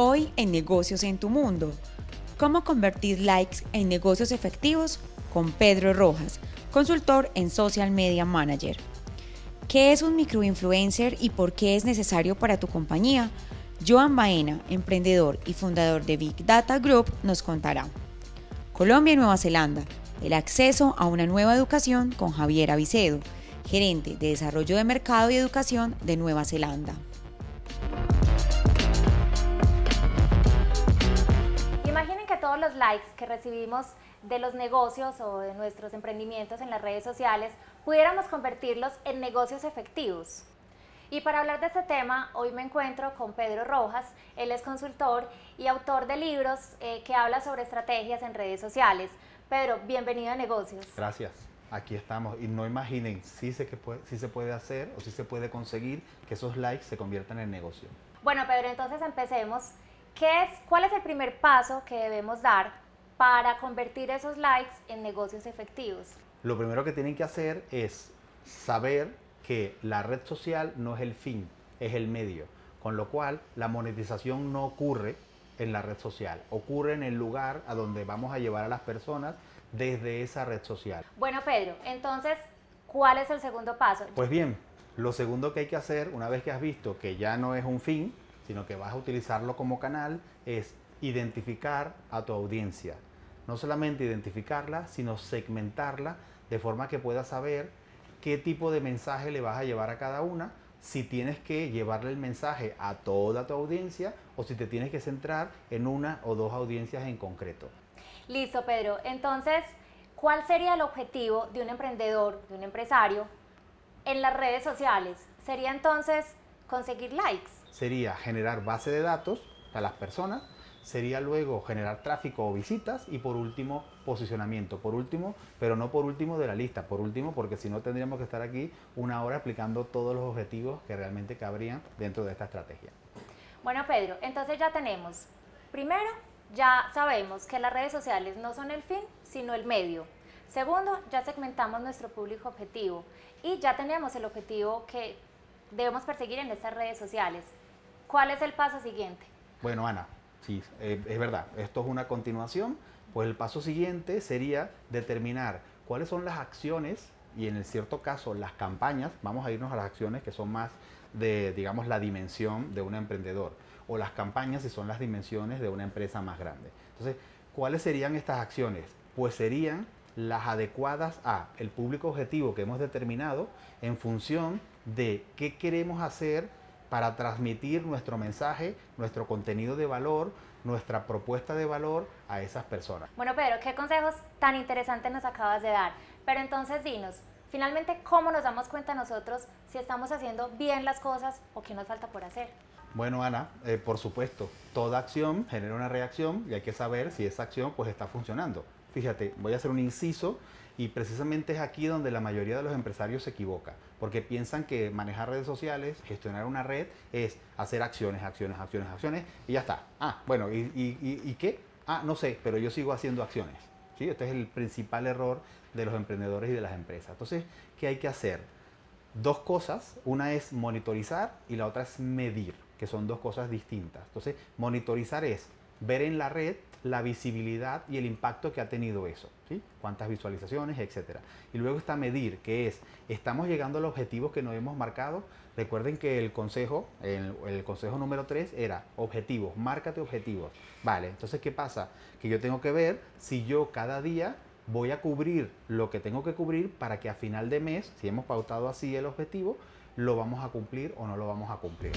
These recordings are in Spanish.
Hoy en Negocios en tu Mundo. ¿Cómo convertir likes en negocios efectivos? Con Pedro Rojas, consultor en Social Media Manager. ¿Qué es un microinfluencer y por qué es necesario para tu compañía? Joan Baena, emprendedor y fundador de Big Data Group, nos contará. Colombia y Nueva Zelanda, el acceso a una nueva educación con Javier Avicedo, gerente de Desarrollo de Mercado y Educación de Nueva Zelanda. Imaginen que todos los likes que recibimos de los negocios o de nuestros emprendimientos en las redes sociales pudiéramos convertirlos en negocios efectivos. Y para hablar de este tema, hoy me encuentro con Pedro Rojas. Él es consultor y autor de libros que habla sobre estrategias en redes sociales. Pedro, bienvenido a Negocios. Gracias, aquí estamos. Y no imaginen si se puede hacer o si se puede conseguir que esos likes se conviertan en negocio. Bueno, Pedro, entonces empecemos. ¿Cuál es el primer paso que debemos dar para convertir esos likes en negocios efectivos? Lo primero que tienen que hacer es saber que la red social no es el fin, es el medio. Con lo cual, la monetización no ocurre en la red social, ocurre en el lugar a donde vamos a llevar a las personas desde esa red social. Bueno, Pedro, entonces, ¿cuál es el segundo paso? Pues bien, lo segundo que hay que hacer, una vez que has visto que ya no es un fin, sino que vas a utilizarlo como canal, es identificar a tu audiencia. No solamente identificarla, sino segmentarla de forma que puedas saber qué tipo de mensaje le vas a llevar a cada una, si tienes que llevarle el mensaje a toda tu audiencia o si te tienes que centrar en una o dos audiencias en concreto. Listo, Pedro. Entonces, ¿cuál sería el objetivo de un emprendedor, de un empresario en las redes sociales? ¿Sería entonces conseguir likes? Sería generar base de datos a las personas, sería luego generar tráfico o visitas y por último posicionamiento. Por último, pero no por último de la lista, por último porque si no tendríamos que estar aquí una hora explicando todos los objetivos que realmente cabrían dentro de esta estrategia. Bueno, Pedro, entonces ya tenemos, primero, ya sabemos que las redes sociales no son el fin, sino el medio. Segundo, ya segmentamos nuestro público objetivo y ya tenemos el objetivo que debemos perseguir en estas redes sociales. ¿Cuál es el paso siguiente? Bueno, Ana, sí, es verdad, esto es una continuación, pues el paso siguiente sería determinar cuáles son las acciones y en el cierto caso las campañas, vamos a irnos a las acciones que son más de, digamos, la dimensión de un emprendedor, o las campañas si son las dimensiones de una empresa más grande. Entonces, ¿cuáles serían estas acciones? Pues serían las adecuadas a el público objetivo que hemos determinado en función de qué queremos hacer para transmitir nuestro mensaje, nuestro contenido de valor, nuestra propuesta de valor a esas personas. Bueno, Pedro, qué consejos tan interesantes nos acabas de dar. Pero entonces dinos, finalmente, ¿cómo nos damos cuenta nosotros si estamos haciendo bien las cosas o qué nos falta por hacer? Bueno, Ana, por supuesto, toda acción genera una reacción y hay que saber si esa acción pues está funcionando. Fíjate, voy a hacer un inciso y precisamente es aquí donde la mayoría de los empresarios se equivoca, porque piensan que manejar redes sociales, gestionar una red, es hacer acciones y ya está. Ah, bueno, ¿y qué? Ah, no sé, pero yo sigo haciendo acciones. ¿Sí? Este es el principal error de los emprendedores y de las empresas. Entonces, ¿qué hay que hacer? Dos cosas, una es monitorizar y la otra es medir, que son dos cosas distintas. Entonces, monitorizar es ver en la red la visibilidad y el impacto que ha tenido eso, ¿sí? Cuántas visualizaciones, etcétera. Y luego está medir, que es, ¿estamos llegando a los objetivos que nos hemos marcado? Recuerden que el consejo número 3 era objetivos, márcate objetivos. Vale, entonces, ¿qué pasa? Que yo tengo que ver si yo cada día voy a cubrir lo que tengo que cubrir para que a final de mes, si hemos pautado así el objetivo, lo vamos a cumplir o no lo vamos a cumplir.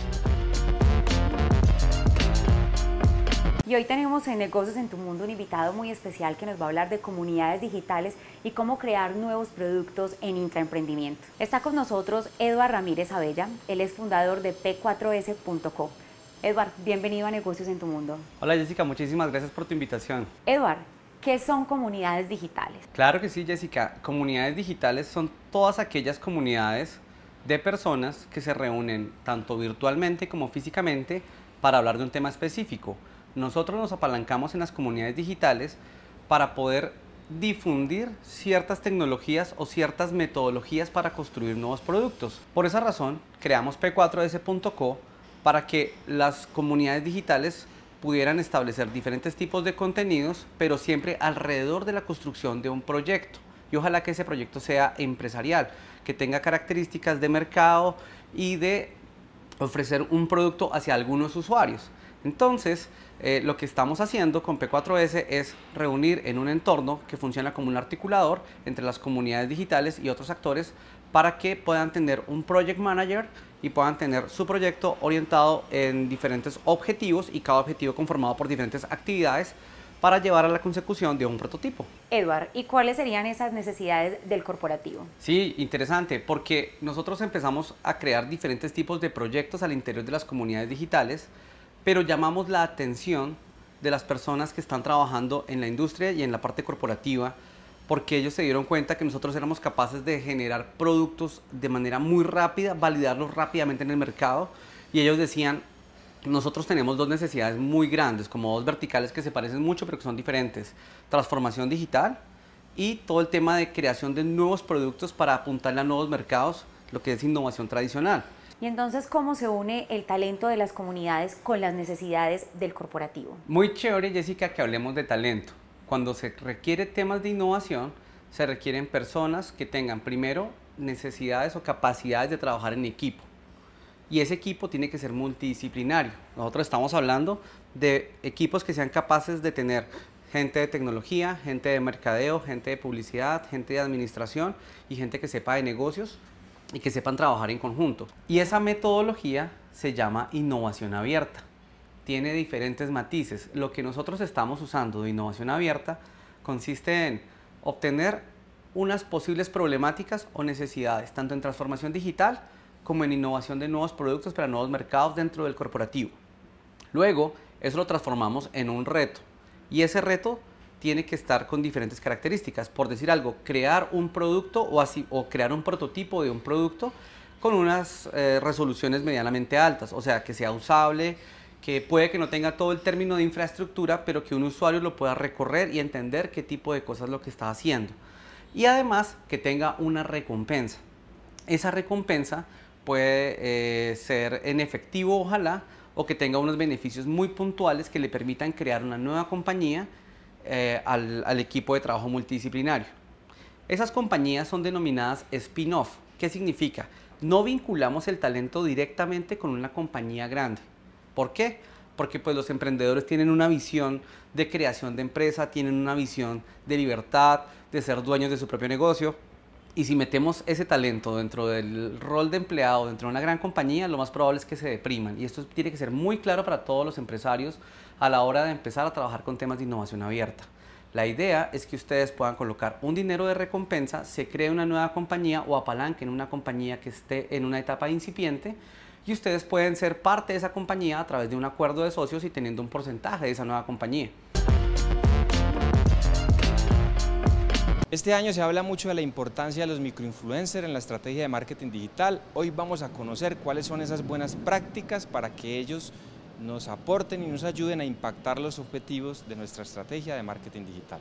Y hoy tenemos en Negocios en tu Mundo un invitado muy especial que nos va a hablar de comunidades digitales y cómo crear nuevos productos en intraemprendimiento. Está con nosotros Eduard Ramírez Abella, él es fundador de P4S.co. Eduard, bienvenido a Negocios en tu Mundo. Hola Jessica, muchísimas gracias por tu invitación. Eduard, ¿qué son comunidades digitales? Claro que sí, Jessica. Comunidades digitales son todas aquellas comunidades de personas que se reúnen tanto virtualmente como físicamente para hablar de un tema específico. Nosotros nos apalancamos en las comunidades digitales para poder difundir ciertas tecnologías o ciertas metodologías para construir nuevos productos. Por esa razón, creamos P4S.co para que las comunidades digitales pudieran establecer diferentes tipos de contenidos, pero siempre alrededor de la construcción de un proyecto. Y ojalá que ese proyecto sea empresarial, que tenga características de mercado y de ofrecer un producto hacia algunos usuarios. Entonces, lo que estamos haciendo con P4S es reunir en un entorno que funciona como un articulador entre las comunidades digitales y otros actores para que puedan tener un project manager y puedan tener su proyecto orientado en diferentes objetivos y cada objetivo conformado por diferentes actividades para llevar a la consecución de un prototipo. Edward, ¿y cuáles serían esas necesidades del corporativo? Sí, interesante, porque nosotros empezamos a crear diferentes tipos de proyectos al interior de las comunidades digitales, pero llamamos la atención de las personas que están trabajando en la industria y en la parte corporativa, porque ellos se dieron cuenta que nosotros éramos capaces de generar productos de manera muy rápida, validarlos rápidamente en el mercado, y ellos decían, nosotros tenemos dos necesidades muy grandes, como dos verticales que se parecen mucho pero que son diferentes: transformación digital y todo el tema de creación de nuevos productos para apuntarle a nuevos mercados, lo que es innovación tradicional. Y entonces, ¿cómo se une el talento de las comunidades con las necesidades del corporativo? Muy chévere, Jessica, que hablemos de talento. Cuando se requiere temas de innovación, se requieren personas que tengan primero necesidades o capacidades de trabajar en equipo. Y ese equipo tiene que ser multidisciplinario. Nosotros estamos hablando de equipos que sean capaces de tener gente de tecnología, gente de mercadeo, gente de publicidad, gente de administración y gente que sepa de negocios y que sepan trabajar en conjunto. Y esa metodología se llama innovación abierta. Tiene diferentes matices. Lo que nosotros estamos usando de innovación abierta consiste en obtener unas posibles problemáticas o necesidades, tanto en transformación digital como en innovación de nuevos productos para nuevos mercados dentro del corporativo. Luego, eso lo transformamos en un reto, y ese reto tiene que estar con diferentes características. Por decir algo, crear un producto o crear un prototipo de un producto con unas resoluciones medianamente altas, o sea, que sea usable, que puede que no tenga todo el término de infraestructura, pero que un usuario lo pueda recorrer y entender qué tipo de cosas es lo que está haciendo. Y además, que tenga una recompensa. Esa recompensa puede ser en efectivo, ojalá, o que tenga unos beneficios muy puntuales que le permitan crear una nueva compañía al equipo de trabajo multidisciplinario. Esas compañías son denominadas spin-off. ¿Qué significa? No vinculamos el talento directamente con una compañía grande. ¿Por qué? Porque pues, los emprendedores tienen una visión de creación de empresa, tienen una visión de libertad, de ser dueños de su propio negocio. Y si metemos ese talento dentro del rol de empleado, dentro de una gran compañía, lo más probable es que se depriman. Y esto tiene que ser muy claro para todos los empresarios a la hora de empezar a trabajar con temas de innovación abierta. La idea es que ustedes puedan colocar un dinero de recompensa, se cree una nueva compañía o apalanquen una compañía que esté en una etapa incipiente, y ustedes pueden ser parte de esa compañía a través de un acuerdo de socios y teniendo un porcentaje de esa nueva compañía. Este año se habla mucho de la importancia de los microinfluencers en la estrategia de marketing digital. Hoy vamos a conocer cuáles son esas buenas prácticas para que ellos nos aporten y nos ayuden a impactar los objetivos de nuestra estrategia de marketing digital.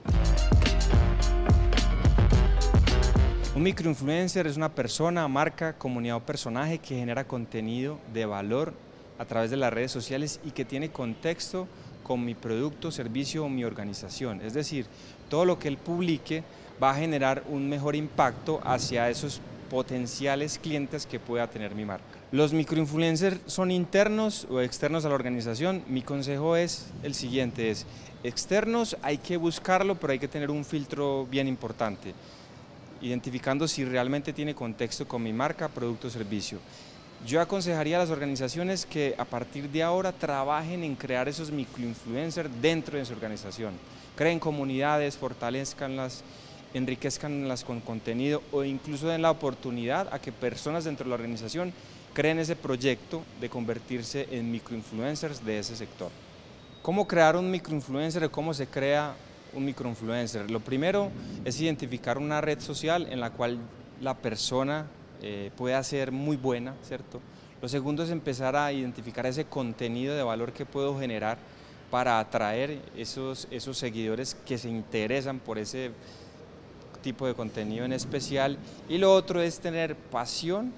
Un microinfluencer es una persona, marca, comunidad o personaje que genera contenido de valor a través de las redes sociales y que tiene contexto con mi producto, servicio o mi organización. Es decir, todo lo que él publique va a generar un mejor impacto hacia esos potenciales clientes que pueda tener mi marca. Los microinfluencers son internos o externos a la organización. Mi consejo es el siguiente, es externos hay que buscarlo, pero hay que tener un filtro bien importante, identificando si realmente tiene contexto con mi marca, producto o servicio. Yo aconsejaría a las organizaciones que a partir de ahora trabajen en crear esos microinfluencers dentro de su organización. Creen comunidades, fortalezcanlas, enriquezcanlas con contenido o incluso den la oportunidad a que personas dentro de la organización creen ese proyecto de convertirse en microinfluencers de ese sector. ¿Cómo crear un microinfluencer o cómo se crea un microinfluencer? Lo primero es identificar una red social en la cual la persona pueda ser muy buena, ¿cierto? Lo segundo es empezar a identificar ese contenido de valor que puedo generar para atraer esos seguidores que se interesan por ese tipo de contenido en especial. Y lo otro es tener pasión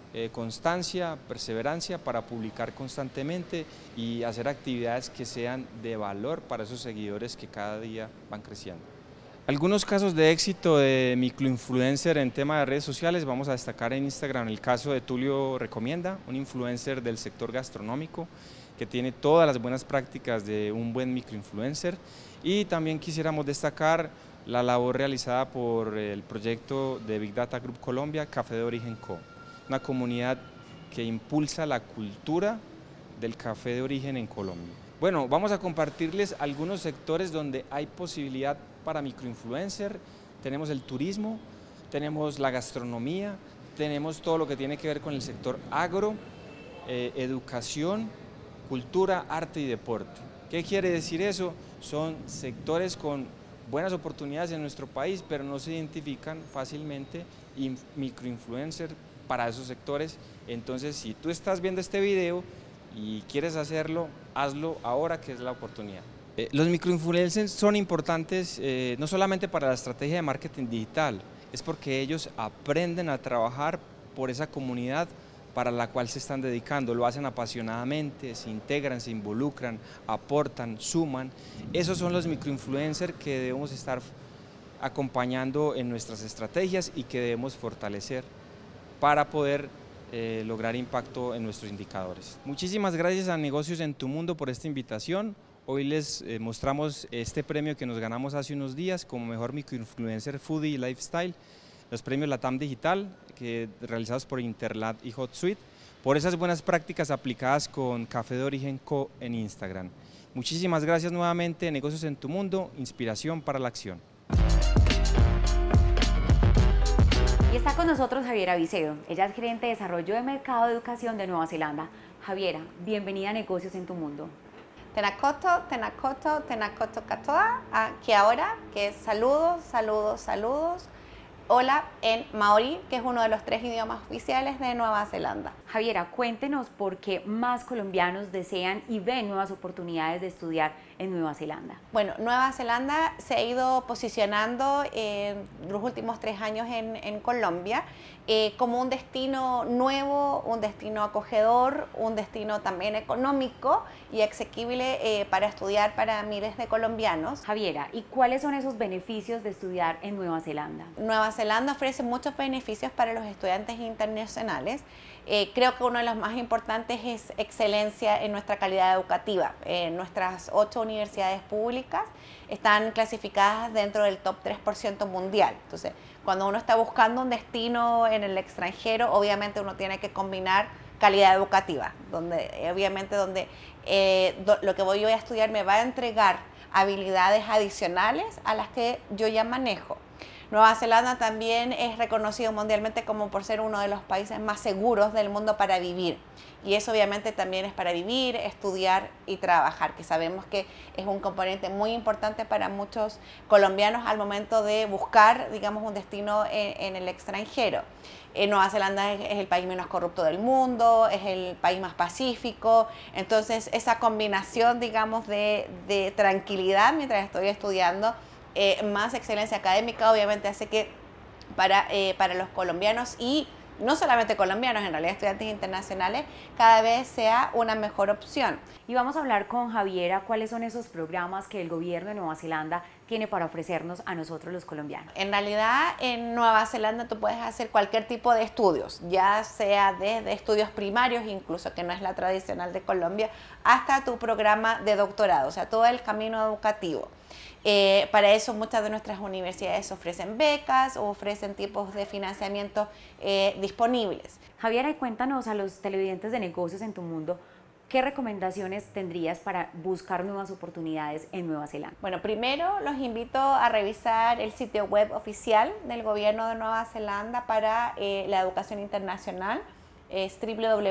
constancia, perseverancia para publicar constantemente y hacer actividades que sean de valor para esos seguidores que cada día van creciendo. Algunos casos de éxito de microinfluencer en tema de redes sociales, vamos a destacar en Instagram el caso de Tulio Recomienda, un influencer del sector gastronómico que tiene todas las buenas prácticas de un buen microinfluencer, y también quisiéramos destacar la labor realizada por el proyecto de Big Data Group Colombia, Café de Origen Co., una comunidad que impulsa la cultura del café de origen en Colombia. Bueno, vamos a compartirles algunos sectores donde hay posibilidad para microinfluencer. Tenemos el turismo, tenemos la gastronomía, tenemos todo lo que tiene que ver con el sector agro, educación, cultura, arte y deporte. ¿Qué quiere decir eso? Son sectores con buenas oportunidades en nuestro país, pero no se identifican fácilmente microinfluencers para esos sectores. Entonces, si tú estás viendo este video y quieres hacerlo, hazlo ahora, que es la oportunidad. Los microinfluencers son importantes no solamente para la estrategia de marketing digital, es porque ellos aprenden a trabajar por esa comunidad para la cual se están dedicando, lo hacen apasionadamente, se integran, se involucran, aportan, suman. Esos son los microinfluencers que debemos estar acompañando en nuestras estrategias y que debemos fortalecer para poder lograr impacto en nuestros indicadores. Muchísimas gracias a Negocios en tu Mundo por esta invitación. Hoy les mostramos este premio que nos ganamos hace unos días como Mejor Microinfluencer Foodie y Lifestyle, los premios LATAM Digital, realizados por Interlat y HotSuite, por esas buenas prácticas aplicadas con Café de Origen Co. en Instagram. Muchísimas gracias nuevamente, Negocios en tu Mundo, inspiración para la acción. Y está con nosotros Javiera Vicedo, ella es gerente de Desarrollo de Mercado de Educación de Nueva Zelanda. Javiera, bienvenida a Negocios en tu Mundo. Tenakoto, tenakoto, tenakoto katoa, que ahora, que es saludos, saludos, saludos. Hola en maorí, que es uno de los 3 idiomas oficiales de Nueva Zelanda. Javiera, cuéntenos por qué más colombianos desean y ven nuevas oportunidades de estudiar en Nueva Zelanda. Bueno, Nueva Zelanda se ha ido posicionando los últimos 3 años en Colombia como un destino nuevo, un destino acogedor, un destino también económico y asequible para estudiar para miles de colombianos. Javiera, ¿y cuáles son esos beneficios de estudiar en Nueva Zelanda? Nueva Zelanda ofrece muchos beneficios para los estudiantes internacionales. Creo que uno de los más importantes es excelencia en nuestra calidad educativa. Nuestras 8 universidades públicas están clasificadas dentro del top 3% mundial. Entonces, cuando uno está buscando un destino en el extranjero, obviamente uno tiene que combinar calidad educativa, donde lo que voy a estudiar me va a entregar habilidades adicionales a las que yo ya manejo. Nueva Zelanda también es reconocido mundialmente como por ser uno de los países más seguros del mundo para vivir. Y eso obviamente también es para vivir, estudiar y trabajar, que sabemos que es un componente muy importante para muchos colombianos al momento de buscar, digamos, un destino en el extranjero. Nueva Zelanda es el país menos corrupto del mundo, es el país más pacífico, entonces esa combinación, digamos, de tranquilidad mientras estoy estudiando, más excelencia académica, obviamente hace que para los colombianos y no solamente colombianos, en realidad estudiantes internacionales, cada vez sea una mejor opción. Y vamos a hablar con Javiera cuáles son esos programas que el gobierno de Nueva Zelanda tiene para ofrecernos a nosotros los colombianos. En realidad en Nueva Zelanda tú puedes hacer cualquier tipo de estudios, ya sea desde estudios primarios, incluso que no es la tradicional de Colombia, hasta tu programa de doctorado, o sea, todo el camino educativo. Para eso muchas de nuestras universidades ofrecen becas o ofrecen tipos de financiamiento disponibles. Javiera, y cuéntanos a los televidentes de Negocios en tu Mundo, ¿qué recomendaciones tendrías para buscar nuevas oportunidades en Nueva Zelanda? Bueno, primero los invito a revisar el sitio web oficial del gobierno de Nueva Zelanda para la educación internacional. Es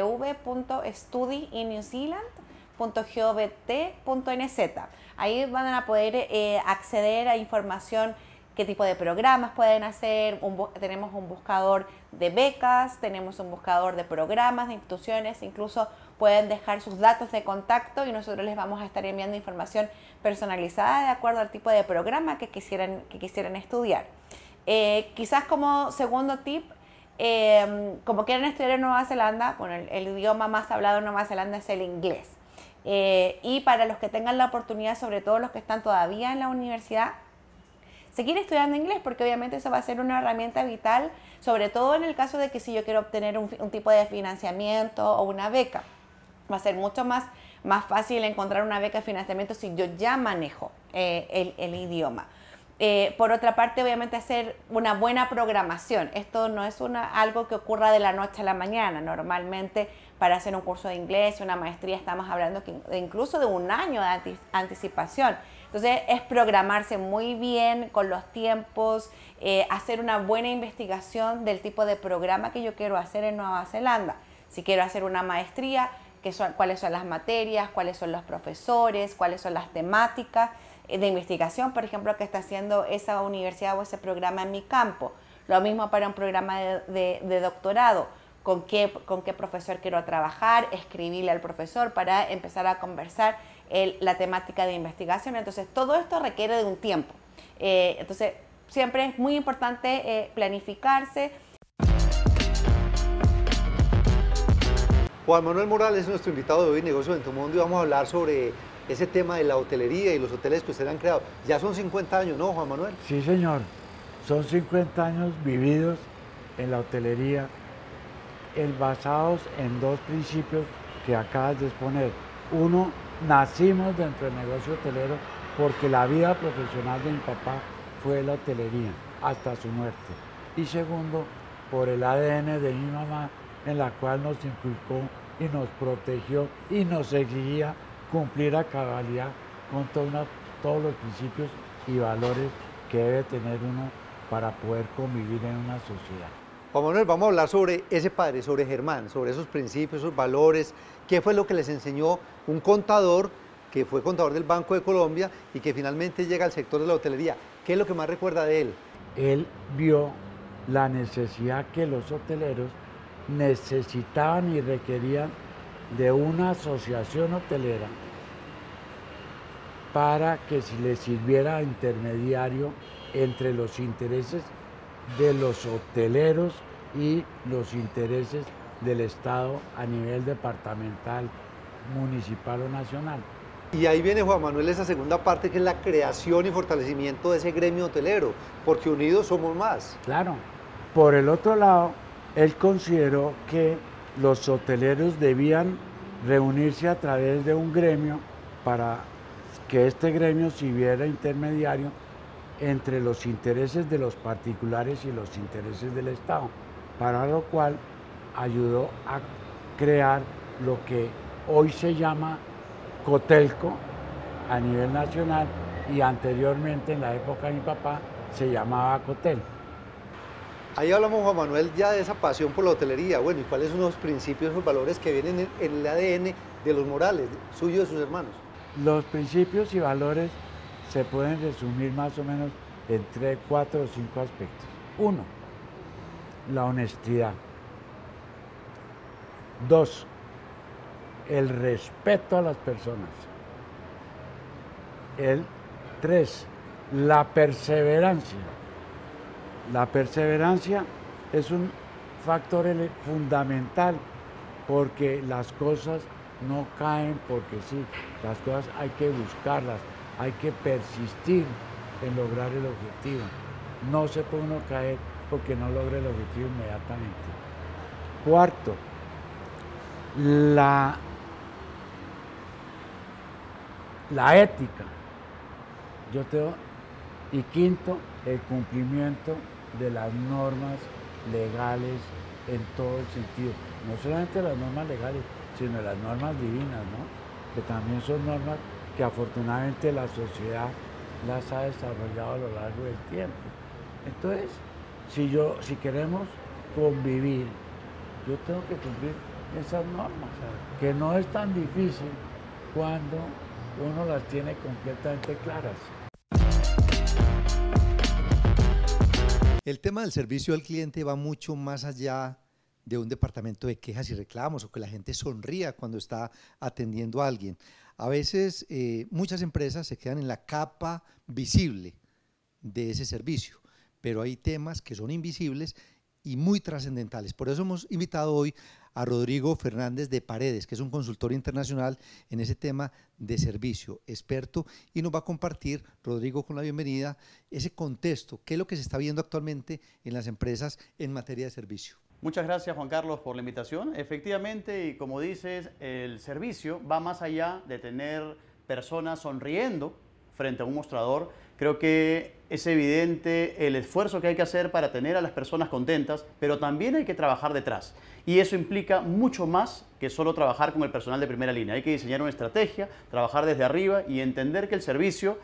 www.studyinNewzealand.gov.nz. Ahí van a poder acceder a información, qué tipo de programas pueden hacer. Tenemos un buscador de becas, tenemos un buscador de programas, de instituciones, incluso pueden dejar sus datos de contacto y nosotros les vamos a estar enviando información personalizada de acuerdo al tipo de programa que quisieran estudiar. Quizás como segundo tip, como quieren estudiar en Nueva Zelanda, bueno, el idioma más hablado en Nueva Zelanda es el inglés. Y para los que tengan la oportunidad, sobre todo los que están todavía en la universidad, seguir estudiando inglés, porque obviamente eso va a ser una herramienta vital, sobre todo en el caso de que si yo quiero obtener un tipo de financiamiento o una beca. Va a ser mucho más fácil encontrar una beca de financiamiento si yo ya manejo el idioma. Por otra parte, obviamente hacer una buena programación. Esto no es algo que ocurra de la noche a la mañana. Normalmente para hacer un curso de inglés, una maestría, estamos hablando incluso de un año de anticipación. Entonces es programarse muy bien con los tiempos, hacer una buena investigación del tipo de programa que yo quiero hacer en Nueva Zelanda. Si quiero hacer una maestría, cuáles son las materias, cuáles son los profesores, cuáles son las temáticas de investigación, por ejemplo, que está haciendo esa universidad o ese programa en mi campo. Lo mismo para un programa de doctorado. Con qué profesor quiero trabajar, escribirle al profesor para empezar a conversar la temática de investigación. Entonces, todo esto requiere de un tiempo. Entonces, siempre es muy importante planificarse. Juan Manuel Morales es nuestro invitado de hoy en Negocios en tu Mundo y vamos a hablar sobre ese tema de la hotelería y los hoteles que ustedes han creado. Ya son 50 años, ¿no, Juan Manuel? Sí, señor. Son 50 años vividos en la hotelería, basados en dos principios que acabas de exponer. Uno, nacimos dentro del negocio hotelero porque la vida profesional de mi papá fue la hotelería hasta su muerte. Y segundo, por el ADN de mi mamá, en la cual nos inculcó y nos protegió y nos exigía cumplir a cabalidad con todos los principios y valores que debe tener uno para poder convivir en una sociedad. Juan Manuel, vamos a hablar sobre ese padre, sobre Germán, sobre esos principios, esos valores. ¿Qué fue lo que les enseñó un contador que fue contador del Banco de Colombia y que finalmente llega al sector de la hotelería? ¿Qué es lo que más recuerda de él? Él vio la necesidad que los hoteleros necesitaban y requerían de una asociación hotelera para que se les sirviera de intermediario entre los intereses de los hoteleros y los intereses del Estado a nivel departamental, municipal o nacional. Y ahí viene, Juan Manuel, esa segunda parte que es la creación y fortalecimiento de ese gremio hotelero, porque unidos somos más. Claro. Por el otro lado, él consideró que los hoteleros debían reunirse a través de un gremio para que este gremio sirviera intermediario entre los intereses de los particulares y los intereses del Estado, para lo cual ayudó a crear lo que hoy se llama Cotelco a nivel nacional y anteriormente en la época de mi papá se llamaba Cotel. Ahí hablamos, Juan Manuel, ya de esa pasión por la hotelería. Bueno, ¿y cuáles son los principios, los valores que vienen en el ADN de los Morales, suyo y de sus hermanos? Los principios y valores se pueden resumir más o menos en 3, 4 o 5 aspectos. 1, la honestidad. 2, el respeto a las personas. 3, la perseverancia. La perseverancia es un factor fundamental porque las cosas no caen porque sí, las cosas hay que buscarlas, hay que persistir en lograr el objetivo. No se puede uno caer porque no logra el objetivo inmediatamente. 4, la ética. Y 5, el cumplimiento de las normas legales en todo el sentido. No solamente las normas legales, sino las normas divinas, ¿no? Que también son normas que afortunadamente la sociedad las ha desarrollado a lo largo del tiempo. Entonces, si queremos convivir, yo tengo que cumplir esas normas, que no es tan difícil cuando uno las tiene completamente claras. El tema del servicio al cliente va mucho más allá de un departamento de quejas y reclamos o que la gente sonría cuando está atendiendo a alguien. A veces muchas empresas se quedan en la capa visible de ese servicio, pero hay temas que son invisibles y muy trascendentales. Por eso hemos invitado hoy a Rodrigo Fernández de Paredes, que es un consultor internacional en ese tema de servicio, experto, y nos va a compartir, Rodrigo, con la bienvenida, ese contexto, qué es lo que se está viendo actualmente en las empresas en materia de servicio. Muchas gracias, Juan Carlos, por la invitación. Efectivamente, y como dices, el servicio va más allá de tener personas sonriendo frente a un mostrador. Creo que es evidente el esfuerzo que hay que hacer para tener a las personas contentas, pero también hay que trabajar detrás. Y eso implica mucho más que solo trabajar con el personal de primera línea. Hay que diseñar una estrategia, trabajar desde arriba y entender que el servicio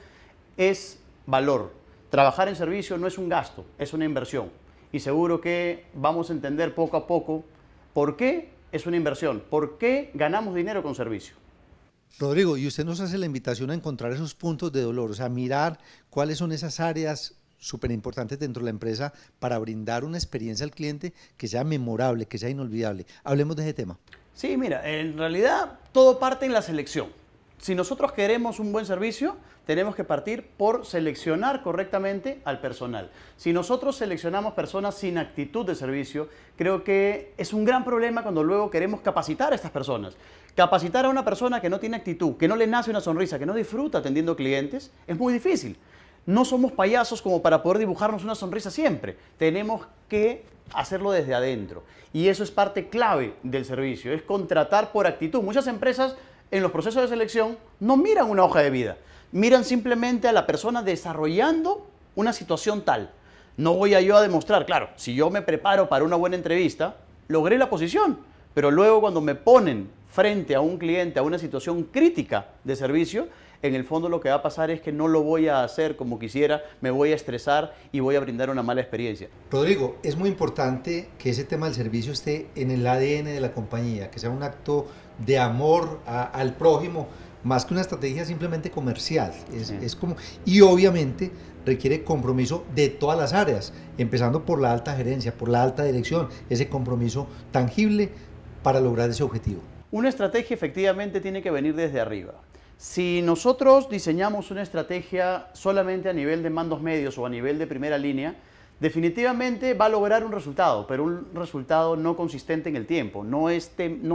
es valor. Trabajar en servicio no es un gasto, es una inversión. Y seguro que vamos a entender poco a poco por qué es una inversión, por qué ganamos dinero con servicio. Rodrigo, y usted nos hace la invitación a encontrar esos puntos de dolor, o sea, mirar cuáles son esas áreas súper importantes dentro de la empresa para brindar una experiencia al cliente que sea memorable, que sea inolvidable. Hablemos de ese tema. Sí, mira, en realidad todo parte en la selección. Si nosotros queremos un buen servicio, tenemos que partir por seleccionar correctamente al personal. Si nosotros seleccionamos personas sin actitud de servicio, creo que es un gran problema cuando luego queremos capacitar a estas personas. Capacitar a una persona que no tiene actitud, que no le nace una sonrisa, que no disfruta atendiendo clientes, es muy difícil. No somos payasos como para poder dibujarnos una sonrisa siempre. Tenemos que hacerlo desde adentro. Y eso es parte clave del servicio, es contratar por actitud. Muchas empresas en los procesos de selección no miran una hoja de vida, miran simplemente a la persona desarrollando una situación tal. No voy yo a demostrar, claro, si yo me preparo para una buena entrevista, logré la posición, pero luego cuando me ponen frente a un cliente, a una situación crítica de servicio, en el fondo lo que va a pasar es que no lo voy a hacer como quisiera, me voy a estresar y voy a brindar una mala experiencia. Rodrigo, es muy importante que ese tema del servicio esté en el ADN de la compañía, que sea un acto de amor al prójimo, más que una estrategia simplemente comercial. Es como, y obviamente requiere compromiso de todas las áreas, empezando por la alta gerencia, por la alta dirección, ese compromiso tangible para lograr ese objetivo. Una estrategia efectivamente tiene que venir desde arriba. Si nosotros diseñamos una estrategia solamente a nivel de mandos medios o a nivel de primera línea, definitivamente va a lograr un resultado, pero un resultado no consistente en el tiempo, no es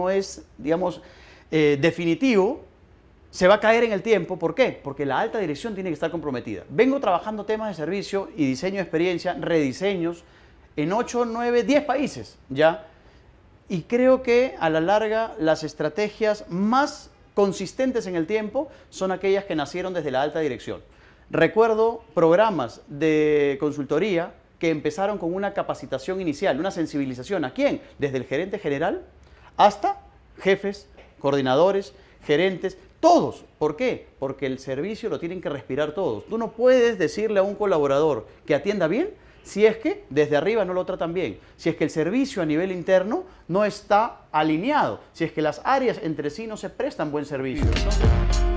digamos, definitivo, se va a caer en el tiempo. ¿Por qué? Porque la alta dirección tiene que estar comprometida. Vengo trabajando temas de servicio y diseño de experiencia, rediseños, en 8, 9, 10 países ya, y creo que a la larga las estrategias más consistentes en el tiempo son aquellas que nacieron desde la alta dirección. Recuerdo programas de consultoría que empezaron con una capacitación inicial, una sensibilización. ¿A quién? Desde el gerente general hasta jefes, coordinadores, gerentes, todos. ¿Por qué? Porque el servicio lo tienen que respirar todos. Tú no puedes decirle a un colaborador que atienda bien si es que desde arriba no lo tratan bien, si es que el servicio a nivel interno no está alineado, si es que las áreas entre sí no se prestan buen servicio. Entonces,